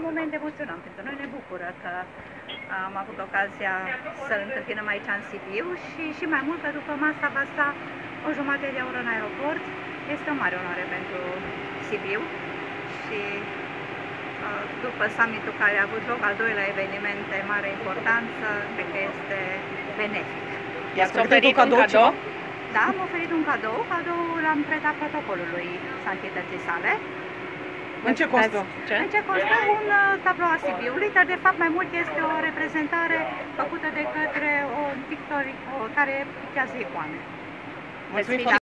moment emoționant pentru noi. Ne bucură că am avut ocazia să-l întâlnim aici în Sibiu și mai mult că după masa va sta o jumătate de oră în aeroport. Este o mare onoare pentru Sibiu și după summitul care a avut loc, al doilea eveniment de mare importanță, cred că este benefic. I-ați oferit un cadou? Da, am oferit un cadou. Cadoul l-am predat protocolului santității sale. În ce costă? În ce costă? Un tablou a Sibiului, dar de fapt mai mult este o reprezentare făcută de către o pictori care pictează icoane. Mulțumim.